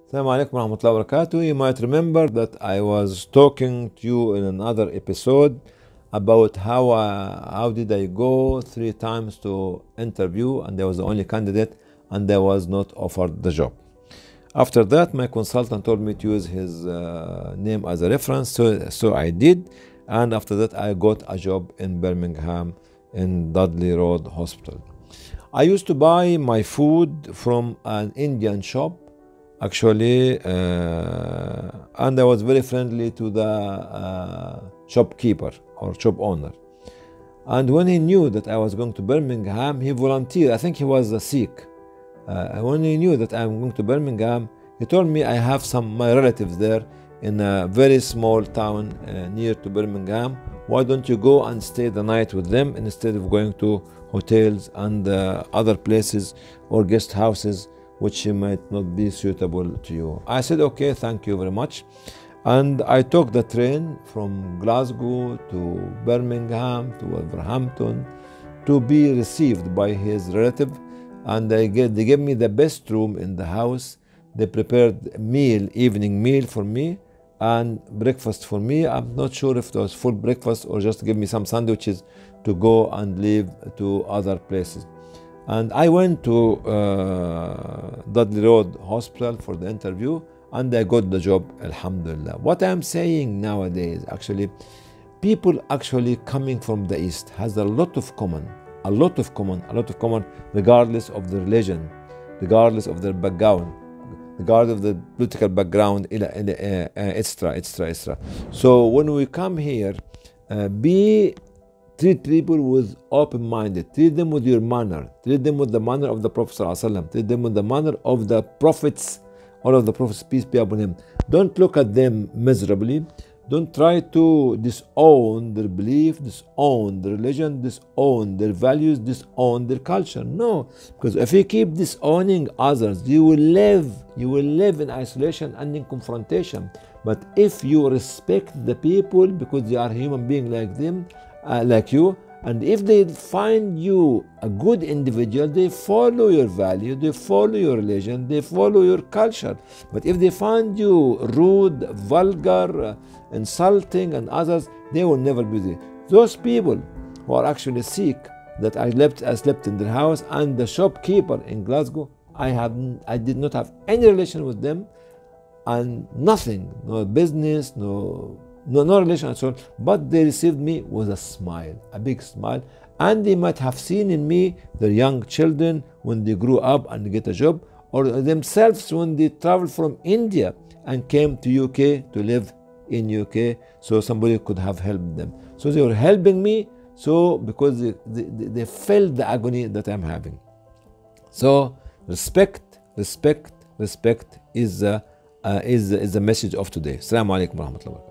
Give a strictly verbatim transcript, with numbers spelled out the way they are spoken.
Assalamu alaikum warahmatullahi wabarakatuh. You might remember that I was talking to you in another episode about how uh, how did I go three times to interview and I was the only candidate and I was not offered the job. After that, my consultant told me to use his uh, name as a reference, so so I did, and after that I got a job in Birmingham in Dudley Road Hospital. I used to buy my food from an Indian shop, actually, uh, and I was very friendly to the uh, shopkeeper or shop owner. And when he knew that I was going to Birmingham, he volunteered. I think he was uh, sick. Uh, when he knew that I'm going to Birmingham, he told me I have some my relatives there in a very small town uh, near to Birmingham. Why don't you go and stay the night with them instead of going to hotels and uh, other places or guest houses which might not be suitable to you? I said, okay, thank you very much. And I took the train from Glasgow to Birmingham to Wolverhampton to be received by his relative. And they, get, they gave me the best room in the house. They prepared meal, evening meal for me and breakfast for me. I'm not sure if it was full breakfast or just give me some sandwiches to go and leave to other places. And I went to uh, Dudley Road Hospital for the interview and I got the job, alhamdulillah. What I'm saying nowadays, actually, people actually coming from the East has a lot of common, a lot of common, a lot of common, regardless of the religion, regardless of their background, regardless of the political background, et cetera, et cetera, et cetera. So when we come here, uh, be treat people with open-minded. Treat them with your manner. Treat them with the manner of the Prophet ﷺ. Treat them with the manner of the prophets, all of the prophets, peace be upon him. Don't look at them miserably. Don't try to disown their belief, disown their religion, disown their values, disown their culture. No, because if you keep disowning others, you will live, you will live in isolation and in confrontation. But if you respect the people because they are human beings like them, uh, like you, and if they find you a good individual, they follow your value, they follow your religion, they follow your culture. But if they find you rude, vulgar, uh, insulting, and others, they will never be there. Those people who are actually sick, that I left, I slept in their house, and the shopkeeper in Glasgow, I have, I did not have any relation with them, and nothing, no business, no. No, no relation at all, but they received me with a smile, a big smile, and they might have seen in me their young children when they grew up and get a job, or themselves when they traveled from India and came to U K to live in U K, so somebody could have helped them. So they were helping me, so because they, they, they felt the agony that I'm having. So respect, respect, respect is, uh, uh, is, is the message of today. Assalamu alaikum warahmatullahi wabarakatuh.